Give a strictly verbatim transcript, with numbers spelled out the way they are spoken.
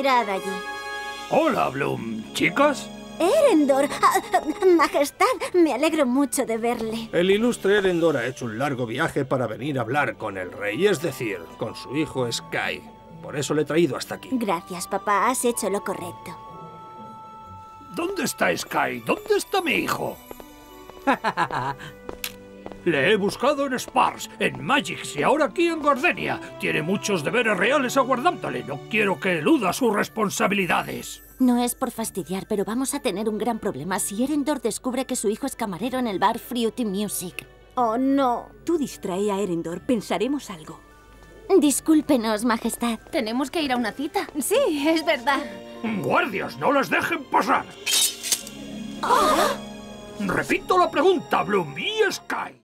Mirad allí. Hola, Bloom. ¿Chicas? Erendor, ah, ah, Majestad, me alegro mucho de verle. El ilustre Erendor ha hecho un largo viaje para venir a hablar con el rey, es decir, con su hijo Sky. Por eso le he traído hasta aquí. Gracias, papá, has hecho lo correcto. ¿Dónde está Sky? ¿Dónde está mi hijo? Le he buscado en Spars, en Magix y ahora aquí en Gordenia. Tiene muchos deberes reales aguardándole. No quiero que eluda sus responsabilidades. No es por fastidiar, pero vamos a tener un gran problema si Erendor descubre que su hijo es camarero en el bar Fruity Music. ¡Oh, no! Tú distrae a Erendor, pensaremos algo. Discúlpenos, Majestad. Tenemos que ir a una cita. Sí, es verdad. ¡Guardias, no les dejen pasar! ¡Oh! Repito la pregunta, Bloom y Sky.